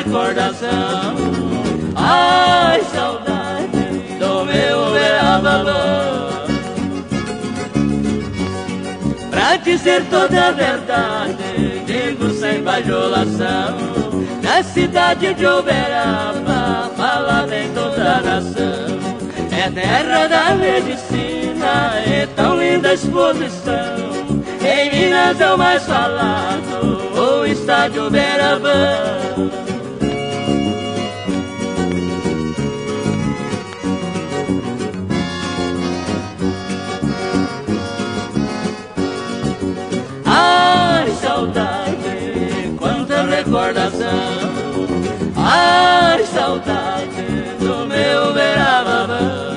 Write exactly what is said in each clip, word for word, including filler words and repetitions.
recordação. Ai, saudade do meu Uberaba. Pra dizer toda a verdade, digo sem bajulação, na cidade de Uberaba fala bem toda a nação. É terra da medicina, é tão linda a exposição. Em Minas é o mais falado, o estádio Uberaba. Ai, saudade, quanta recordação. Ai, saudade do meu Uberaba.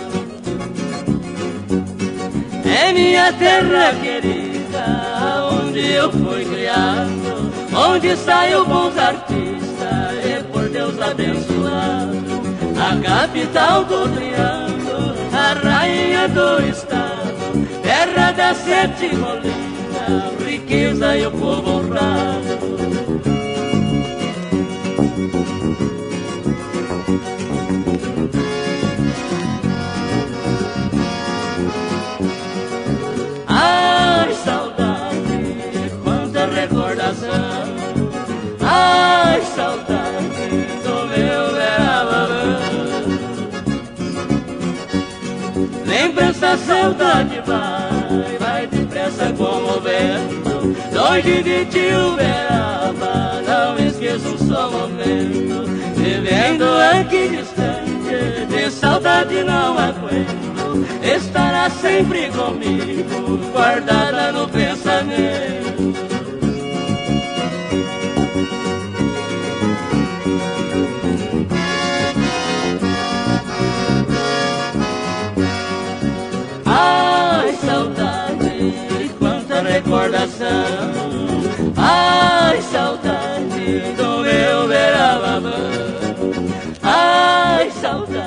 É minha terra querida, onde eu fui criado, onde saiu bons artistas e por Deus abençoado. A capital do Triângulo, a rainha do estado, terra das sete colinas, riqueza e o povo honrado. Ai, saudade, quanta recordação. Ai, saudade do meu Uberaba. Lembrança, saudade vai, vai depressa como o vento. Longe de ti, Uberaba, não esqueço um só momento. Vivendo aqui distante, de saudade não aguento. Estará sempre comigo, guardada no pensamento. Ai, saudade, quanta recordação. Ai, saudade do meu Uberaba. Ai, saudade.